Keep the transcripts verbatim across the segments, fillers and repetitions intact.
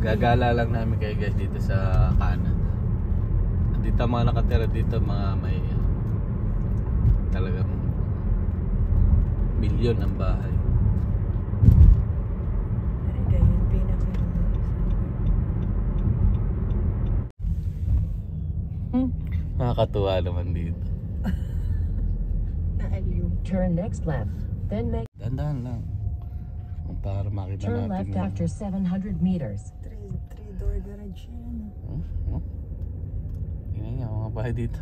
Gagala lang namin kayo guys dito sa kanan. Dito mga nakatira dito mga may uh, talagang milyon ang bahay. Ay, ganyan pinaka. Hmm. Nakakatuwa naman dito. Naaliw. Turn next left, then make Dandahan lang. Para makita turn natin. left yung- after seven hundred meters. Three, three door garage yan. Hmm? Hmm? Tingnan niya mga bahay dito.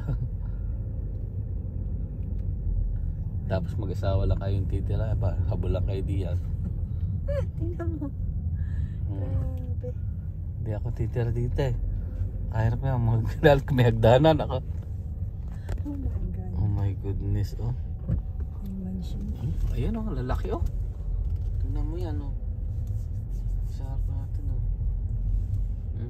Tapos mag-asawa lang kayong titira, pa habol lang kayo diyan. Tingnan mo. Hmm. Grabe. Hindi ako titira dito eh. Kahirap nga mag-dahil kung may hagdanan ako. Oh my God. Oh my goodness oh. Yung mansion. Hmm? Ayan oh, lalaki oh. Tingnan mo yan oh. Sarap natin oh. Hmm?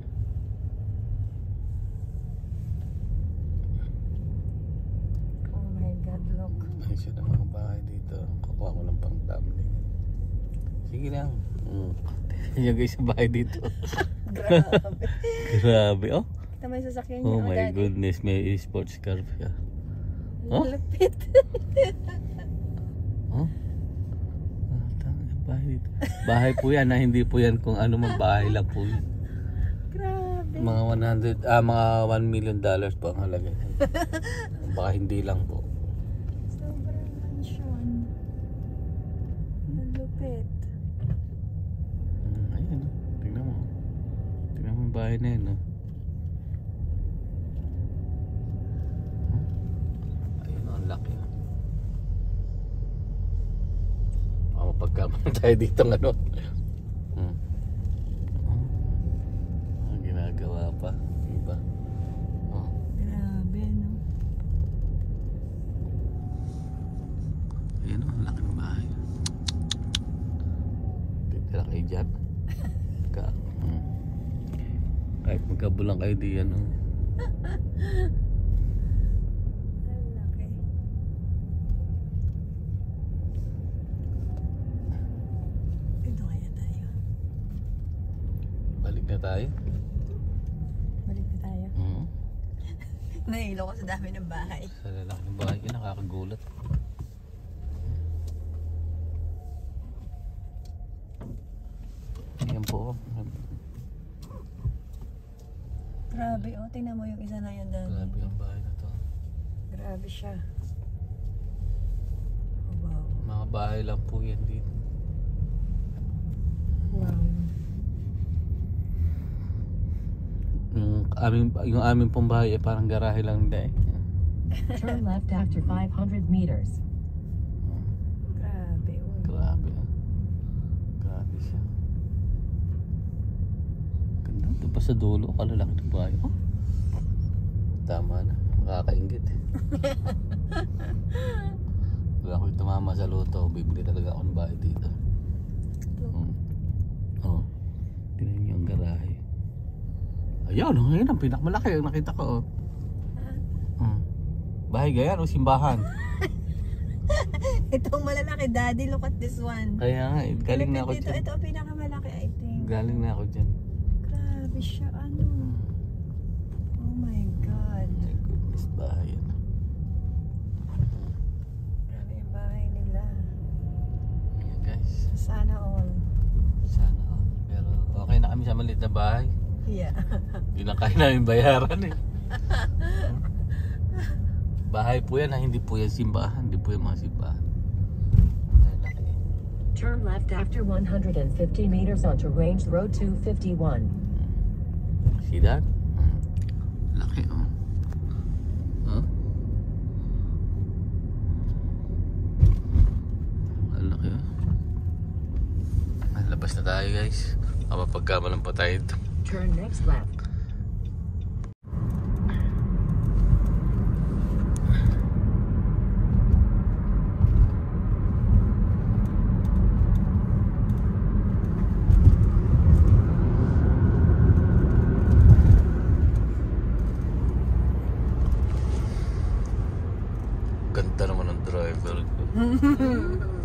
Oh my God, look. Ay siya ng mga bahay dito. Kukuha ko lang pang thumbnail. Sige lang. Hmm. Yan guys sa bahay dito. Grabe. Grabe oh. Kita mo yung sasakyan niya. Oh my Daddy. goodness, may sports car siya. Oh? Lapit. Oh? Ah, tama, bahay dito. Bahay po yan ha, hindi po yan kung ano man bahay lang po yan. Grabe. Mga one hundred, ah mga one million dollars po ang halaga. Baka hindi lang po. Sobrang mansion. Ang lupit. Hmm, ayun oh. Tingnan mo. Tingnan mo yung bahay na yun oh. Ayun oh, ang laki oh. Baka mapagkaman tayo dito ng ano. Hmm. Oh. Ang ginagawa pa. Diba? Oh. Grabe, no? Ayun o, ang laki ng bahay. Titira kayo dyan. Ka, hmm. Kahit magkabulang kayo diyan o. Ang laki. Dito kaya tayo. Balik na tayo. Balik na tayo. Hmm. Nahilo ko sa dami ng bahay. Sa lalaki ng bahay ko, nakakagulat. Ayan po. Grabe, oh. Tingnan mo yung isa na yan, Daddy. Grabe ang bahay na to. Grabe siya. Oh, wow. Mga bahay lang po yan dito. Wow. Yung aming, yung aming pong bahay ay parang garahe lang hindi eh. Turn left after five hundred meters. Grabe, oh. Grabe ah. Grabe siya. Ganda. Ito pa sa dulo. Kalalaki ng bahay. Oh. Tama na. Makakaingit eh. Pag ako'y tumama sa luto, bibili talaga ako ng bahay dito. Hmm. Oh. Tingnan niyo ang garahe. Ayan, oh, yun ang pinakamalaki ang nakita ko. Oh. Hmm. Bahay gayan o simbahan. Itong malalaki, Daddy, look at this one. Kaya nga, eh, galing na ako Ito, dyan. ito ang pinakamalaki, I think. Galing na ako dyan. Grabe siya, ano. Oh my God. My goodness, bahay yan. Grabe yung bahay nila. Ayan guys, Sana all. sana all. Pero okay na kami sa maliit na bahay. Yeah. Hindi na kaya namin bayaran eh. Bahay po yan, ha? Hindi po yan simbahan. Hindi po yan mga simbahan. Ay, laki. Turn left after one hundred fifty meters onto Range Road two fifty-one. See that? Hmm. Laki oh. Huh? Ang laki oh. Labas na tayo guys. Mapapagkamalan pa tayo ito. Turn next left. Ganda naman ng driver ko.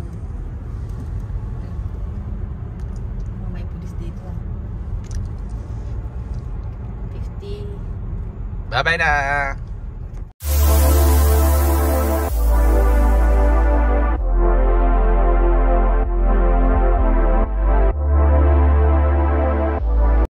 Oh, may pulis dito. Bye-bye na!